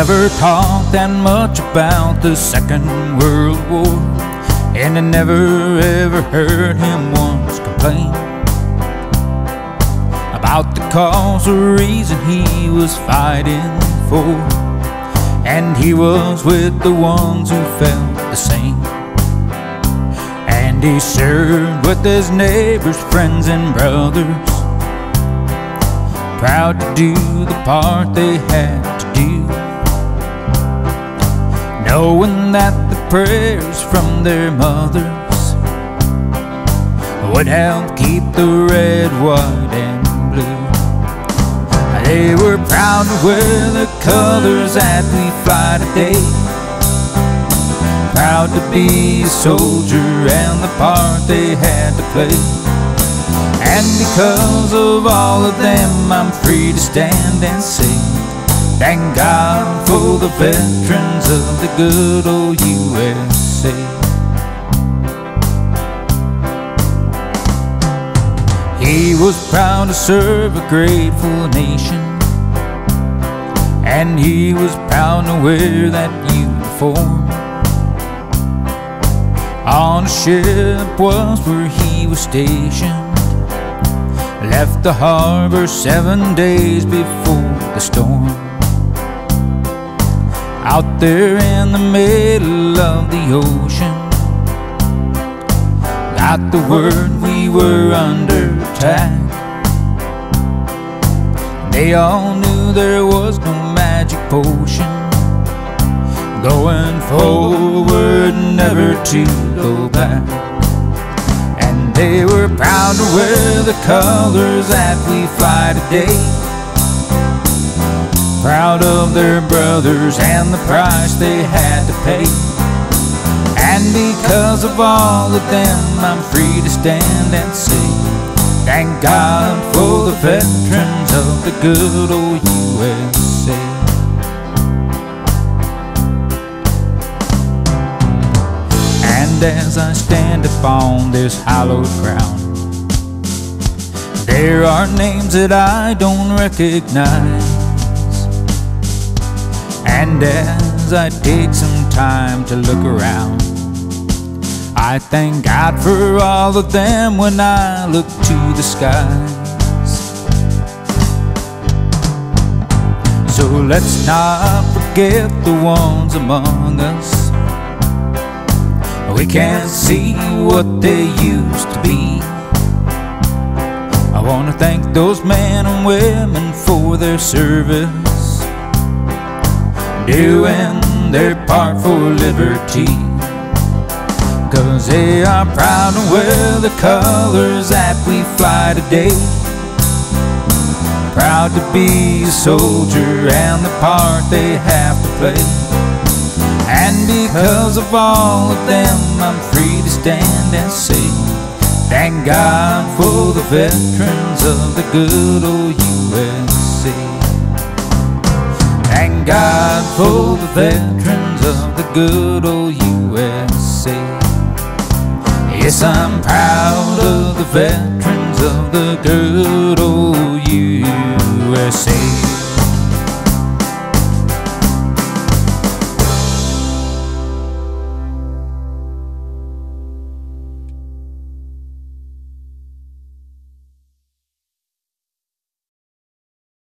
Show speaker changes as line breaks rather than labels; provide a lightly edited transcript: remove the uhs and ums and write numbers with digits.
never talked that much about the Second World War, and I never ever heard him once complain about the cause or reason he was fighting for. And he was with the ones who felt the same, and he served with his neighbors, friends and brothers, proud to do the part they had to do, knowing that the prayers from their mothers would help keep the red, white and blue. They were proud to wear the colors that we fly today, proud to be a soldier and the part they had to play. And because of all of them, I'm free to stand and say, thank God for the veterans of the good old USA. He was proud to serve a grateful nation, and he was proud to wear that uniform. On a ship was where he was stationed, left the harbor 7 days before the storm. Out there in the middle of the ocean, got the word we were under attack. They all knew there was no magic potion, going forward, never to go back. And they were proud to wear the colors that we fly today, proud of their brothers and the price they had to pay. And because of all of them, I'm free to stand and say, thank God for the veterans of the good old USA. And as I stand upon this hallowed ground, there are names that I don't recognize. And as I take some time to look around, I thank God for all of them when I look to the skies. So let's not forget the ones among us. We can't see what they used to be. I want to thank those men and women for their service, doing their part for liberty. 'Cause they are proud to wear the colors that we fly today, proud to be a soldier and the part they have to play. And because of all of them, I'm free to stand and say, thank God for the veterans of the good old USA. Thank God for the veterans of the good old USA. Yes, I'm proud of the veterans of the good old